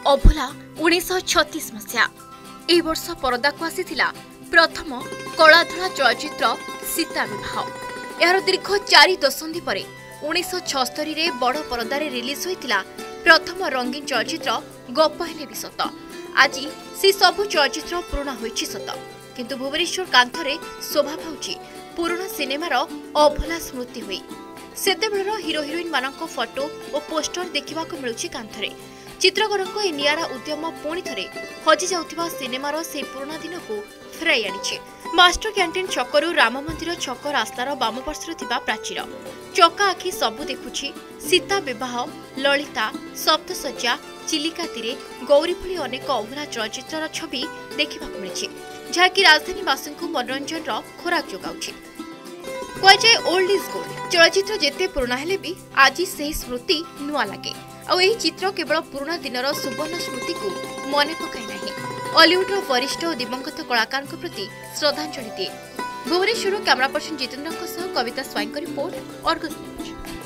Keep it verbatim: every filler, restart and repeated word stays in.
अभुला उन्नीस छत्तीस मसीहा एही वर्ष परदा को आसीथिला प्रथम कलाधरा चलचित्र सीता विवाह। यार दीर्घ चारि दशंधि परे उन्नीस छस्तरी रे बड़ परदारे रिलीज होइतिला प्रथम रंगीन चलचित्र गप हेले भी सत। आज से सबु चलचित्र पुराणा होइछि सत, किंतु भुवनेश्वर कांथरे शोभा पाउछि पुराणा सिनेमार अभुला स्मृति होई। सेतेबेळर हिरो हिरोइन मानक फोटो और पोस्टर देखा मिलुछि कांथरे। चित्रकरक ए नियारा उद्यम पुणी थरे हजि जाउथिबा सिनेमार से पुराणा दिन को फेराई आनिछि। मास्टर कैंटीन छकरू राम मंदिर छक रास्तार बाम पार्श्वर थिबा प्राचीर चका आखि सबु देखुछि सीता विवाह, ललिता, सप्तसज्जा, चिलिका तीरे, गौरी भली अनेक अभुला चलचित्र छवि देखा मिली, जहाँकि राजधानीवासी को मनोरंजन खोराक जोगाउछि। कहुए ओल्ड इज गोल्ड। चलचित्र जेते पुराणा हेले भी आज से स्मृति नुआ लगे। आउ एही चित्र केवल पुराणा दिनर सुवर्ण स्मृति को मन पकाई नाही, हॉलीवुडर वरिष्ठ और दिवंगत कलाकार प्रति श्रद्धांजलि दिए। Bhubaneswar camera person Jitendra Kabita Swain report Argus news.